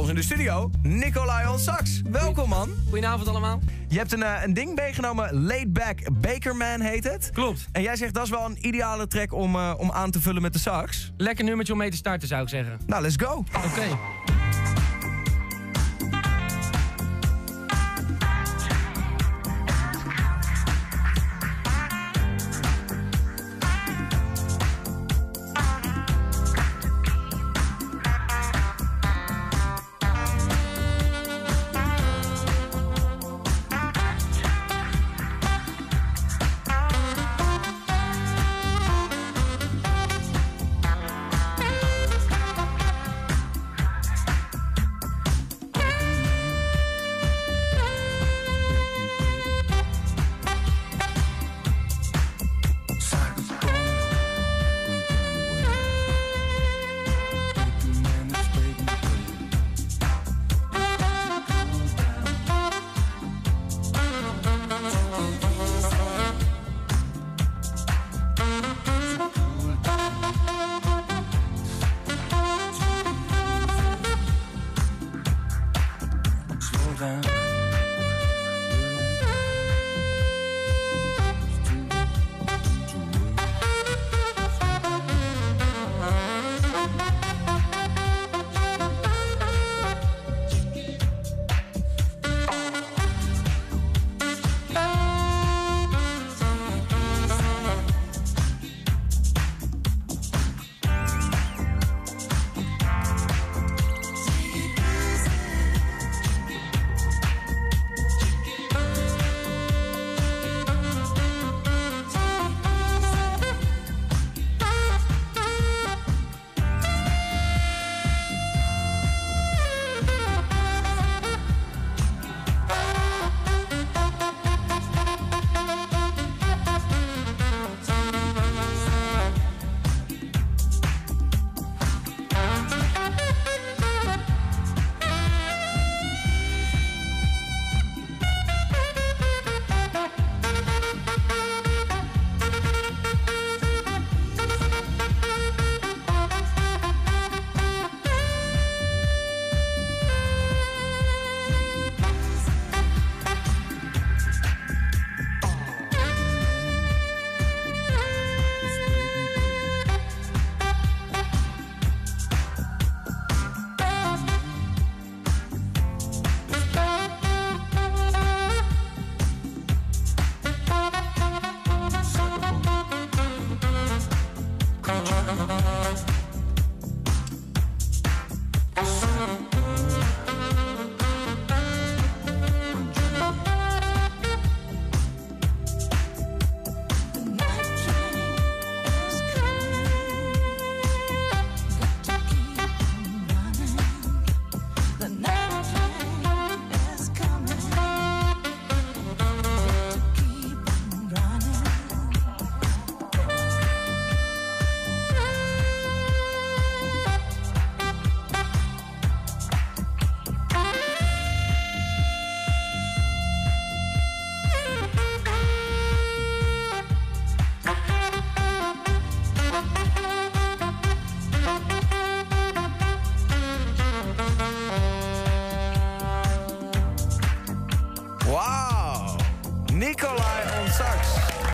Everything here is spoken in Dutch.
ons in de studio, Nicolahy on sax. Welkom, man. Goedenavond allemaal. Je hebt een ding meegenomen, Laid Back Bakerman heet het. Klopt. En jij zegt dat is wel een ideale track om aan te vullen met de sax. Lekker nummertje om mee te starten, zou ik zeggen. Nou, let's go. Oké. Slow down.